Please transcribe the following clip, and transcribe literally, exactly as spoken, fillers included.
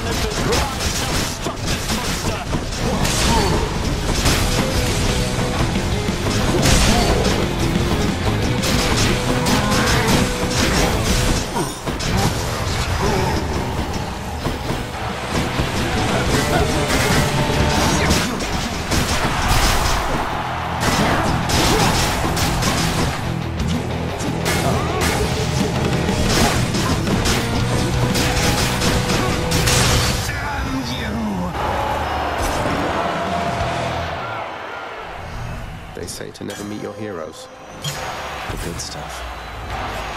Olympus, rise, shall stop this monster! They say to never meet your heroes. The good stuff.